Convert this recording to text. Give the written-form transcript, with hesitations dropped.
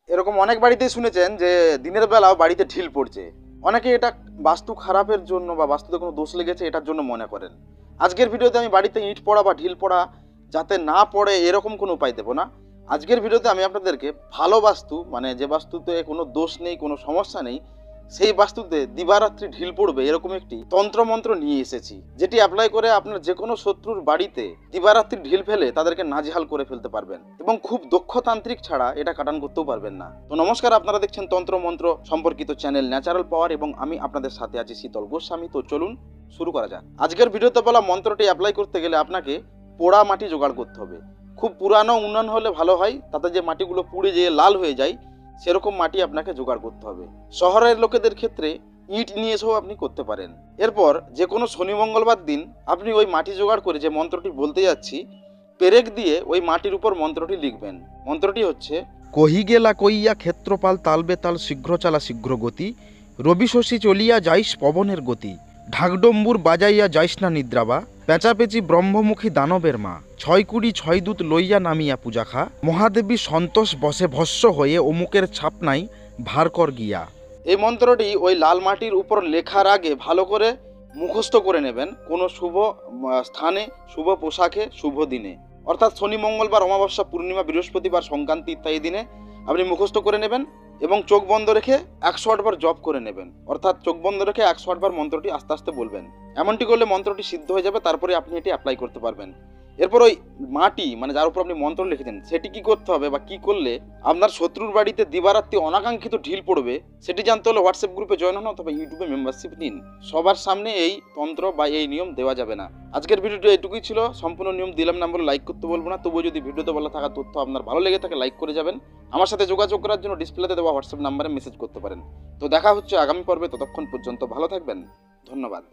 এরকম অনেক বাড়িতেই শুনেছেন যে দিনের বেলাও বাড়িতে ঢিল পড়ছে। অনেকে এটা বাস্তু খারাপের জন্য বা বাস্তুতে কোনো দোষ লেগেছে এটার জন্য মনে করেন। আজকের ভিডিওতে আমি বাড়িতে ইট পড়া বা ঢিল পড়া যাতে না পড়ে এরকম কোনো উপায় দেবো না। আজকের ভিডিওতে আমি আপনাদেরকে ভালো বাস্তু, মানে যে বাস্তুতে কোনো দোষ নেই, কোনো সমস্যা নেই, সেই বাস্তুতে দিবারাত্রি ঢিল পড়বে এরকম একটি তন্ত্রমন্ত্র নিয়ে এসেছি, যেটি অ্যাপ্লাই করে আপনার যে কোনো শত্রুর বাড়িতে দিবারাত্রি ঢিল ফেলে তাদেরকে নাজেহাল করে ফেলতে পারবেন এবং খুব দক্ষ তান্ত্রিক ছাড়া এটা কাটান করতেও পারবেন না। তো নমস্কার, আপনারা দেখছেন তন্ত্রমন্ত্র সম্পর্কিত চ্যানেল ন্যাচারাল পাওয়ার এবং আমি আপনাদের সাথে আছি শীতল গোস্বামী। তো চলুন শুরু করা যাক। আজকের ভিডিওতে বলা মন্ত্রটি অ্যাপ্লাই করতে গেলে আপনাকে পোড়া মাটি জোগাড় করতে হবে। খুব পুরানো উন্নয়ন হলে ভালো হয়, তাতে যে মাটিগুলো পুড়ে যেয়ে লাল হয়ে যায় সেরকম মাটি আপনাকে জোগাড় করতে হবে। শহরের লোকেদের ক্ষেত্রে ইট নিয়ে এসেও আপনি করতে পারেন। এরপর যে কোনো শনি মঙ্গলবার দিন আপনি ওই মাটি জোগাড় করে যে মন্ত্রটি বলতে যাচ্ছি, পেরেক দিয়ে ওই মাটির উপর মন্ত্রটি লিখবেন। মন্ত্রটি হচ্ছে, কহি গেলা কইয়া ক্ষেত্রপাল তালবে তাল শীঘ্র চালা শীঘ্র গতি, রবি শশী চলিয়া যাইস পবনের গতি, ঢাকডম্বুর বাজাইয়া যাইস না নিদ্রাবা, পেঁচাপেচি ব্রহ্মমুখী দানবের মা, ছয় কুড়ি ছয় দূত লইয়া নামিয়া পূজা খা, মহাদেবী সন্তোষ বসে ভস্য হয়ে অমুকের ছাপ নাই ভার কর গিয়া। এই মন্ত্রটি ওই লাল মাটির উপর লেখার আগে ভালো করে মুখস্থ করে নেবেন কোনো শুভ স্থানে, শুভ পোশাকে, শুভ দিনে, অর্থাৎ শনি মঙ্গলবার, অমাবস্যা, পূর্ণিমা, বৃহস্পতিবার, সংক্রান্তি ইত্যাদি দিনে আপনি মুখস্থ করে নেবেন এবং চোখ বন্ধ রেখে 108 বার জপ করে নেবেন। অর্থাৎ চোখ বন্ধ রেখে 108 বার মন্ত্রটি আস্তে আস্তে বলবেন। এমনটি করলে মন্ত্রটি সিদ্ধ হয়ে যাবে, তারপরে আপনি এটি অ্যাপ্লাই করতে পারবেন। এরপর ওই মাটি, মানে যার উপর আপনি মন্ত্র লিখেছেন, সেটি কি করতে হবে বা কি করলে আপনার শত্রুর বাড়িতে দিবারাত্রি অনাকাঙ্ক্ষিত ঢিল পড়বে সেটি জানতে হলে হোয়াটসঅ্যাপ গ্রুপে জয়েন হন অথবা ইউটিউবে মেম্বারশিপ নিন। সবার সামনে এই তন্ত্র বা এই নিয়ম দেওয়া যাবে না। আজকের ভিডিওটি এটুকুই ছিল। সম্পূর্ণ নিয়ম দিলাম না বলে লাইক করতে বলবো না, তবুও যদি ভিডিওতে বলা থাকা তথ্য আপনার ভালো লেগে থাকে লাইক করে যাবেন। আমার সাথে যোগাযোগ করার জন্য ডিসপ্লেতে দেওয়া হোয়াটসঅ্যাপ নাম্বারে মেসেজ করতে পারেন। তো দেখা হচ্ছে আগামী পর্বে, ততক্ষণ পর্যন্ত ভালো থাকবেন। ধন্যবাদ।